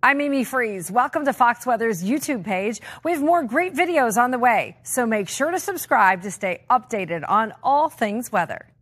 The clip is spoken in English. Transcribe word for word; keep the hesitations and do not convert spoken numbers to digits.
I'm Amy Freeze. Welcome to Fox Weather's YouTube page. We have more great videos on the way, so make sure to subscribe to stay updated on all things weather.